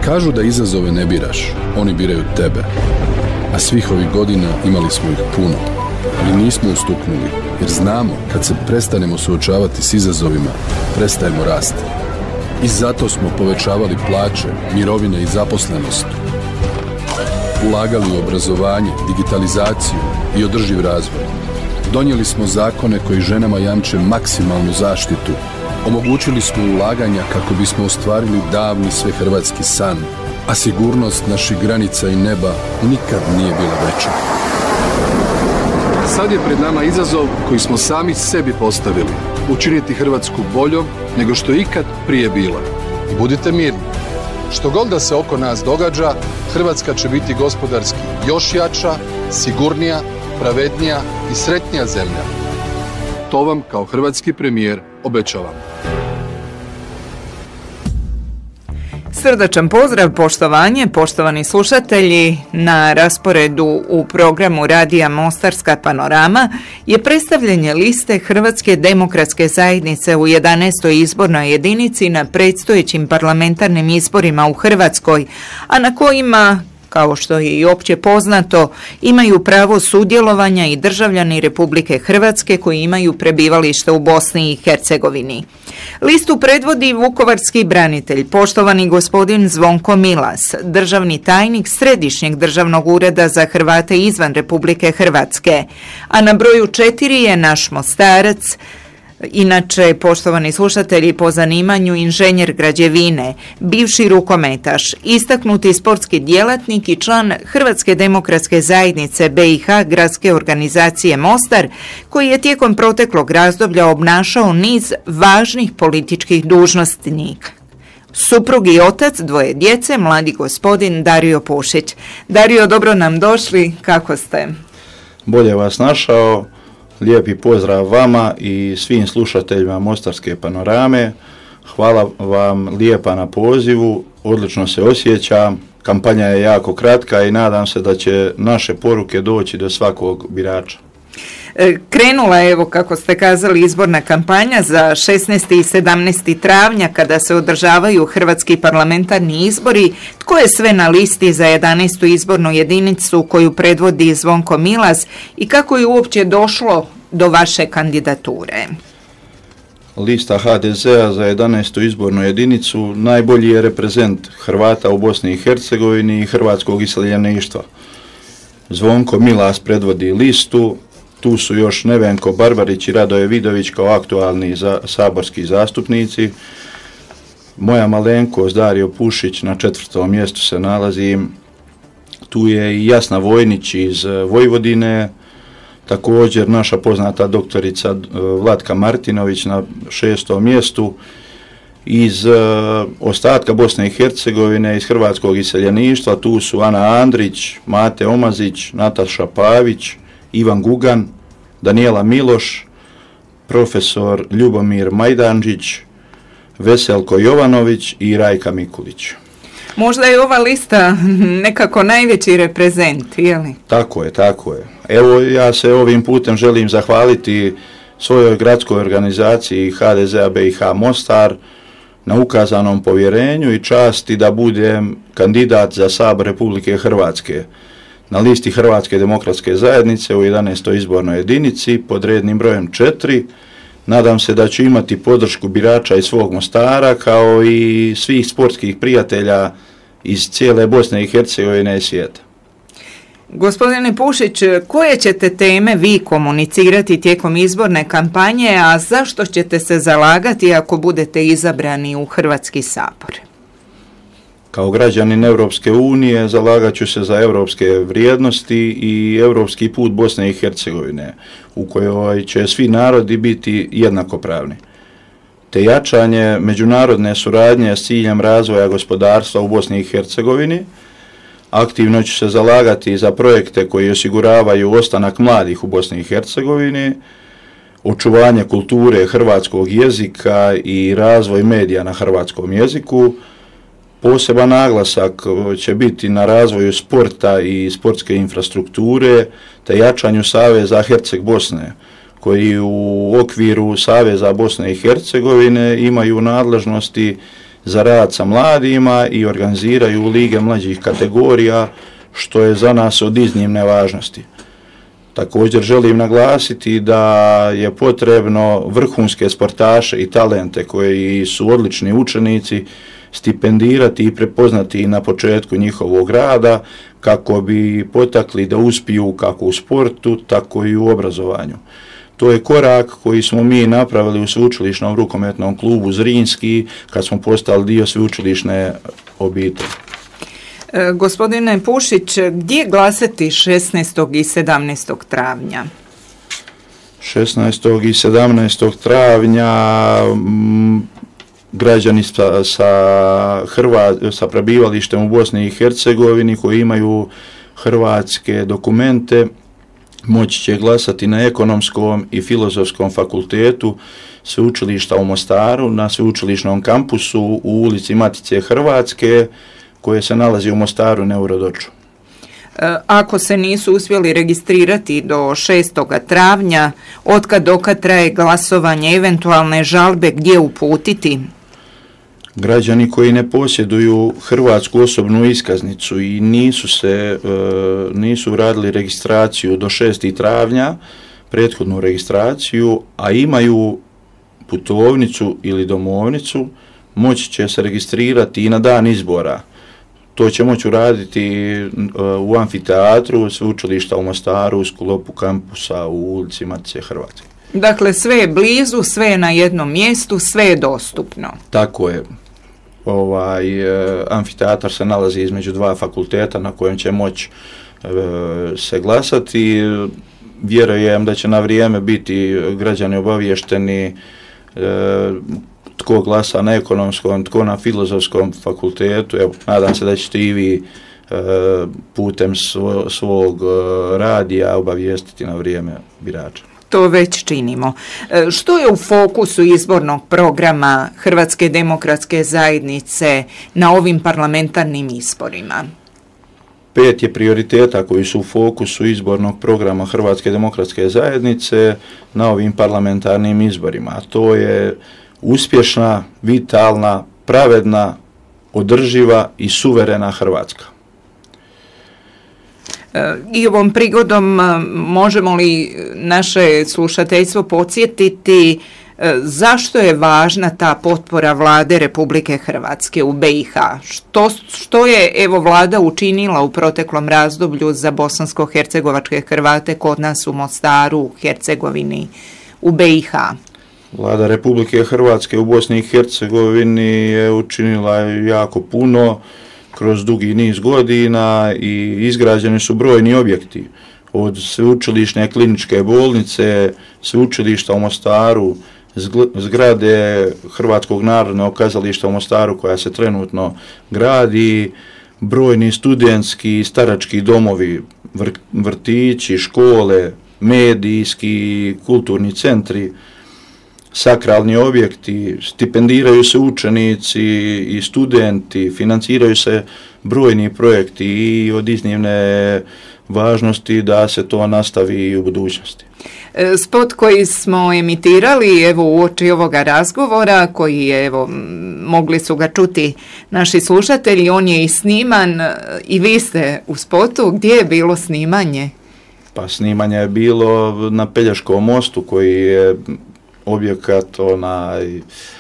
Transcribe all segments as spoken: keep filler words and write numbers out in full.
Kažu da izazove ne biraš, oni biraju tebe. A svih ovih godina imali smo ih puno, ali nismo ustuknuli, jer znamo kad se prestanemo suočavati s izazovima, prestajemo rasti. I zato smo povećavali plaće, mirovine i zaposlenost. Ulagali u obrazovanje, digitalizaciju i održiv razvoj. Donijeli smo zakone koji ženama jamče maksimalnu zaštitu. Omogućili smo ulaganja kako bismo ostvarili davni svehrvatski san, a sigurnost naših granica i neba nikad nije bila veća. Sad je pred nama izazov koji smo sami sebi postavili. Učiniti Hrvatsku boljom nego što je ikad prije bila. I budite mirni. Što god da se oko nas događa, Hrvatska će biti gospodarski još jača, sigurnija, pravednija i sretnija zemlja. To vam kao hrvatski premijer obećavam. Srdačan pozdrav, poštovanje, poštovani slušatelji. Na rasporedu u programu Radija Mostarska panorama je predstavljanje liste Hrvatske demokratske zajednice u jedanaestoj izbornoj jedinici na predstojećim parlamentarnim izborima u Hrvatskoj, a na kojima, kao što je i opće poznato, imaju pravo sudjelovanja i državljani Republike Hrvatske koji imaju prebivalište u Bosni i Hercegovini. Listu predvodi vukovarski branitelj, poštovani gospodin Zvonko Milas, državni tajnik Središnjeg državnog ureda za Hrvate izvan Republike Hrvatske, a na broju četiri je naš Mostarac, inače, poštovani slušatelji, po zanimanju inženjer građevine, bivši rukometaš, istaknuti sportski djelatnik i član Hrvatske demokratske zajednice B i H gradske organizacije Mostar, koji je tijekom proteklog razdoblja obnašao niz važnih političkih dužnosnika. Suprug i otac dvoje djece, mladi gospodin Dario Pušić. Dario, dobro nam došli, kako ste? Bolje vas našao. Lijepi pozdrav vama i svim slušateljima Mostarske panorame. Hvala vam lijepa na pozivu, odlično se osjećam. Kampanja je jako kratka i nadam se da će naše poruke doći do svakog birača. Krenula je, evo kako ste kazali, izborna kampanja za šesnaestog i sedamnaestog travnja kada se održavaju hrvatski parlamentarni izbori. Tko je sve na listi za jedanaestu izbornu jedinicu koju predvodi Zvonko Milas i kako je uopće došlo do vaše kandidature? Lista H D Z-a za jedanaestu izbornu jedinicu najbolji je reprezent Hrvata u Bosni i Hercegovini i hrvatskog iseljeništva. Zvonko Milas predvodi listu. Tu su još Nevenko Barbarić i Radoje Vidović kao aktualni za, saborski zastupnici. Moja malenkost Dario Pušić na četvrtom mjestu se nalazi. Tu je i Jasna Vojnić iz Vojvodine. Također naša poznata doktorica Vlatka Martinović na šestom mjestu. Iz uh, ostatka Bosne i Hercegovine, iz hrvatskog iseljeništva, tu su Ana Andrić, Mate Omazić, Nataša Pavić, Ivan Gugan, Danijela Miloš, profesor Ljubomir Majdanđić, Veselko Jovanović i Rajka Mikulić. Možda je ova lista nekako najveći reprezent, je li? Tako je, tako je. Evo, ja se ovim putem želim zahvaliti svojoj gradskoj organizaciji H D Z-a B i H Mostar na ukazanom povjerenju i časti da budem kandidat za Sabor Republike Hrvatske na listi Hrvatske demokratske zajednice u jedanaestoj izbornoj jedinici pod rednim brojem četiri. Nadam se da ću imati podršku birača iz svog Mostara kao i svih sportskih prijatelja iz cijele Bosne i Hercegovine i svijeta. Gospodine Pušić, koje ćete teme vi komunicirati tijekom izborne kampanje, a zašto ćete se zalagati ako budete izabrani u Hrvatski sabor? Kao građanin Europske unije zalagat ću se za europske vrijednosti i europski put Bosne i Hercegovine, u kojoj će svi narodi biti jednakopravni. Te jačanje međunarodne suradnje s ciljem razvoja gospodarstva u Bosni i Hercegovini. Aktivno ću se zalagati za projekte koji osiguravaju ostanak mladih u Bosni i Hercegovini, očuvanje kulture hrvatskog jezika i razvoj medija na hrvatskom jeziku. Poseban naglasak će biti na razvoju sporta i sportske infrastrukture, te jačanju Saveza Herceg Bosne, koji u okviru Saveza Bosne i Hercegovine imaju nadležnosti za rad sa mladima i organiziraju lige mlađih kategorija, što je za nas od iznimne važnosti. Također želim naglasiti da je potrebno vrhunske sportaše i talente koji su odlični učenici stipendirati i prepoznati na početku njihovog rada kako bi potakli da uspiju kako u sportu, tako i u obrazovanju. To je korak koji smo mi napravili u sveučilišnom rukometnom klubu Zrinski kad smo postali dio sveučilišne obitelji. E, gospodine Pušić, gdje glasati šesnaestog i sedamnaestog travnja? šesnaestog i sedamnaestog travnja m, građani sa, sa, Hrva, sa prebivalištem u Bosni i Hercegovini koji imaju hrvatske dokumente moći će glasati na Ekonomskom i Filozofskom fakultetu sveučilišta u Mostaru na sveučilišnom kampusu u ulici Matice Hrvatske koje se nalazi u Mostaru Neurodoču. Ako se nisu uspjeli registrirati do šestog travnja, otkad dokad traje glasovanje, eventualne žalbe, gdje uputiti? Građani koji ne posjeduju hrvatsku osobnu iskaznicu i nisu se nisu radili registraciju do šestog travnja, prethodnu registraciju, a imaju putovnicu ili domovnicu, moći će se registrirati i na dan izbora. To će moći uraditi u amfiteatru sveučilišta u Mostaru u sklopu kampusa u ulici Matice Hrvatske. Dakle, sve je blizu, sve je na jednom mjestu, sve je dostupno. Tako je. Ovaj, amfiteatar se nalazi između dva fakulteta na kojem će moći e, se glasati. Vjerujem da će na vrijeme biti građani obavješteni e, tko glasa na Ekonomskom, tko na Filozofskom fakultetu. Evo, nadam se da ćete i vi e, putem svo, svog radija obavijestiti na vrijeme birača. To već činimo. Što je u fokusu izbornog programa Hrvatske demokratske zajednice na ovim parlamentarnim izborima? Pet je prioriteta koji su u fokusu izbornog programa Hrvatske demokratske zajednice na ovim parlamentarnim izborima. A to je uspješna, vitalna, pravedna, održiva i suverena Hrvatska. I ovom prigodom možemo li naše slušateljstvo podsjetiti zašto je važna ta potpora Vlade Republike Hrvatske u B i H? Što, što je evo Vlada učinila u proteklom razdoblju za bosansko-hercegovačke Hrvate kod nas u Mostaru, u Hercegovini, u B i H? Vlada Republike Hrvatske u Bosni i Hercegovini je učinila jako puno kroz dugi niz godina i izgrađeni su brojni objekti od sveučilišne kliničke bolnice, sveučilišta u Mostaru, zgrade Hrvatskog narodnog kazališta u Mostaru koja se trenutno gradi, brojni studentski i starački domovi, vrtići, škole, medijski, kulturni centri, sakralni objekti, stipendiraju se učenici i studenti, financiraju se brojni projekti i od iznimne važnosti da se to nastavi i u budućnosti. Spot koji smo emitirali evo uoči ovoga razgovora, koji je evo mogli su ga čuti naši slušatelji, on je i sniman i vi ste u spotu. Gdje je bilo snimanje? Pa snimanje je bilo na Pelješkom mostu koji je objekat onaj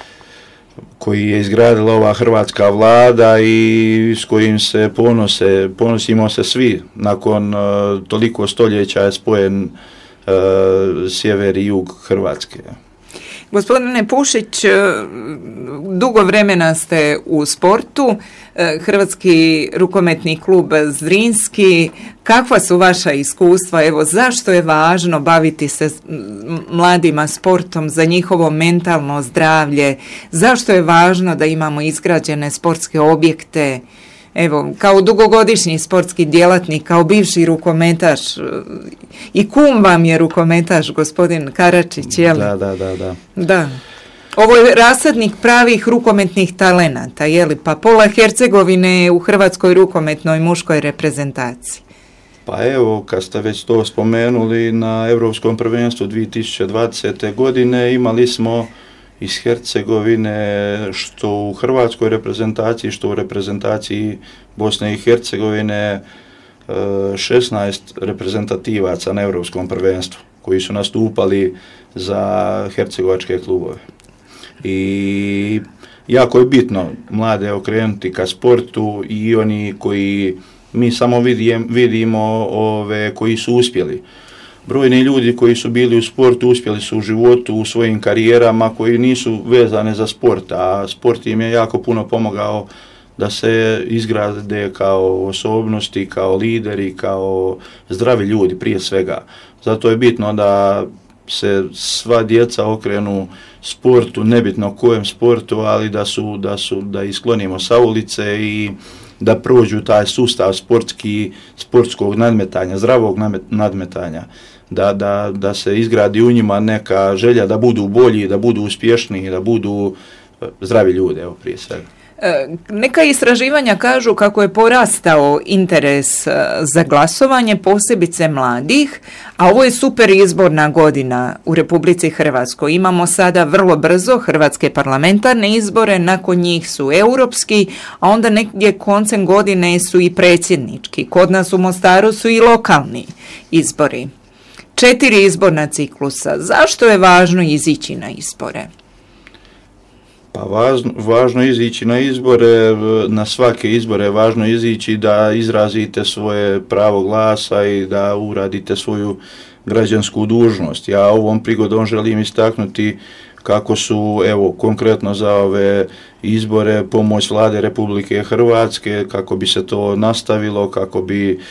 koji je izgradila ova hrvatska vlada i s kojim se ponose, ponosimo se svi. Nakon uh, toliko stoljeća je spojen uh, sjever i jug Hrvatske. Gospodine Pušić, dugo vremena ste u sportu, Hrvatski rukometni klub Zrinski. Kakva su vaša iskustva? Evo, zašto je važno baviti se mladima sportom za njihovo mentalno zdravlje? Zašto je važno da imamo izgrađene sportske objekte? Evo, kao dugogodišnji sportski djelatnik, kao bivši rukometaš i kum vam je rukometaš, gospodin Karačić, je li? Da, da, da, da. Da. Ovo je rasadnik pravih rukometnih talenata, je li? Pa pola Hercegovine je u Hrvatskoj rukometnoj muškoj reprezentaciji. Pa evo, kad ste već to spomenuli, na Europskom prvenstvu dvije tisuće dvadesete godine imali smo iz Hercegovine, što u hrvatskoj reprezentaciji, što u reprezentaciji Bosne i Hercegovine, šesnaest reprezentativaca na Europskom prvenstvu koji su nastupali za hercegovačke klubove. I jako je bitno mlade okrenuti ka sportu i oni koji mi samo vidim, vidimo ove koji su uspjeli. Brojni ljudi koji su bili u sportu uspjeli su u životu, u svojim karijerama koji nisu vezane za sport, a sport im je jako puno pomogao da se izgrade kao osobnosti, kao lideri, kao zdravi ljudi prije svega. Zato je bitno da se sva djeca okrenu sportu, nebitno kojem sportu, ali da su, da su, da isklonimo sa ulice i da prođu taj sustav sportski, sportskog nadmetanja, zdravog nadmetanja, da, da, da se izgradi u njima neka želja da budu bolji, da budu uspješniji, da budu zdravi ljudi, evo prije svega. Neka istraživanja kažu kako je porastao interes za glasovanje, posebice mladih, a ovo je super izborna godina u Republici Hrvatskoj. Imamo sada vrlo brzo hrvatske parlamentarne izbore, nakon njih su europski, a onda negdje koncem godine su i predsjednički. Kod nas u Mostaru su i lokalni izbori. Četiri izborna ciklusa. Zašto je važno izići na izbore? Pa važno, važno izići na izbore, na svake izbore je važno izići da izrazite svoje pravo glasa i da uradite svoju građansku dužnost. Ja ovom prigodom želim istaknuti kako su, evo, konkretno za ove izbore pomoć Vlade Republike Hrvatske, kako bi se to nastavilo, kako bi e,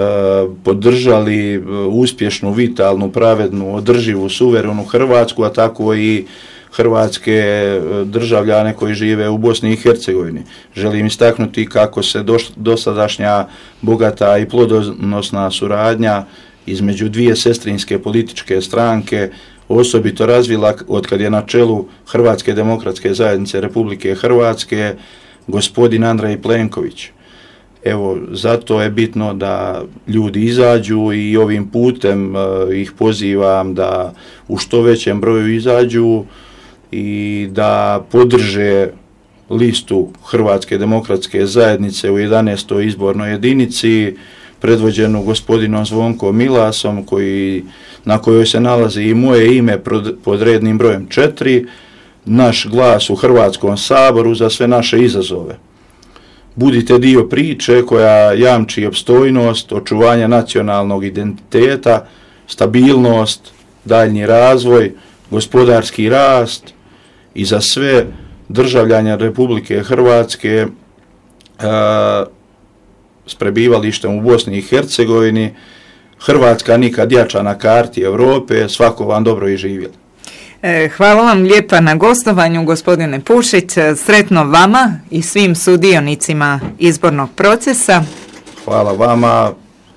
podržali uspješnu, vitalnu, pravednu, održivu, suverenu Hrvatsku, a tako i hrvatske državljane koji žive u Bosni i Hercegovini. Želim istaknuti kako se dosadašnja bogata i plodonosna suradnja između dvije sestrinske političke stranke osobito razvila od kad je na čelu Hrvatske demokratske zajednice Republike Hrvatske gospodin Andrej Plenković. Evo, zato je bitno da ljudi izađu i ovim putem uh, ih pozivam da u što većem broju izađu i da podrže listu Hrvatske demokratske zajednice u jedanaestoj izbornoj jedinici predvođenu gospodinom Zvonkom Milasom, koji, na kojoj se nalazi i moje ime pod rednim brojem četiri, naš glas u Hrvatskom saboru za sve naše izazove. Budite dio priče koja jamči opstojnost, očuvanje nacionalnog identiteta, stabilnost, daljnji razvoj, gospodarski rast i za sve državljane Republike Hrvatske a, s prebivalištem u Bosni i Hercegovini. Hrvatska nikad jača na karti Europe, svako vam dobro i živjeli. Hvala vam lijepa na gostovanju, gospodine Pušić. Sretno vama i svim sudionicima izbornog procesa. Hvala vama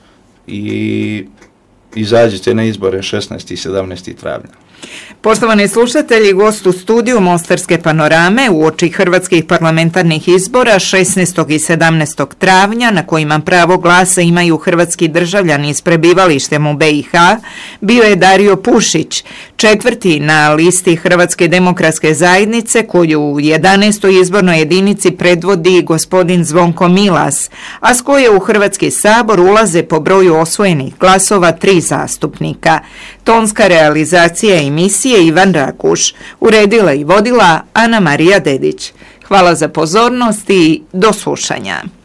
i izađite na izbore šesnaestog i sedamnaestog travnja. Poštovani slušatelji, gost u studiju Mostarske panorame uoči hrvatskih parlamentarnih izbora šesnaestog i sedamnaestog travnja, na kojima pravo glasa imaju hrvatski državljani s prebivalištem u B i H, bio je Dario Pušić, četvrti na listi Hrvatske demokratske zajednice, koju u jedanaestoj izbornoj jedinici predvodi gospodin Zvonko Milas, a s koje u Hrvatski sabor ulaze po broju osvojenih glasova tri zastupnika. Tonska realizacija emisije Ivan Rakuš, uredila i vodila Ana Marija Dedić. Hvala za pozornost i do slušanja.